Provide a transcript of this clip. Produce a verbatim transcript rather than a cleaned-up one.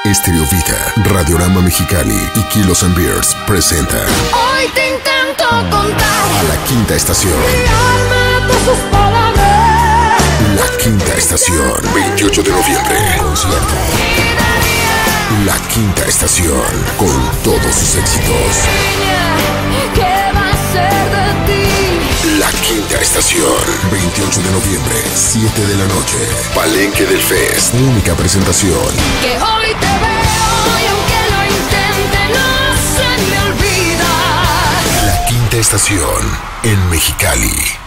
Estéreo Vida, Radiorama Mexicali y Kilos and Beers presenta Hoy te intento contar a la quinta estación. Guiarme por sus palabras. La quinta estación, veintiocho de noviembre, concierto. La quinta estación, con todos sus éxitos. Niña, ¿qué va a ser de ti? La quinta estación, veintiocho de noviembre, siete de la noche. Palenque del Fest, única presentación. Que hoy te veo y aunque lo intente no se me olvida. La quinta estación, en Mexicali.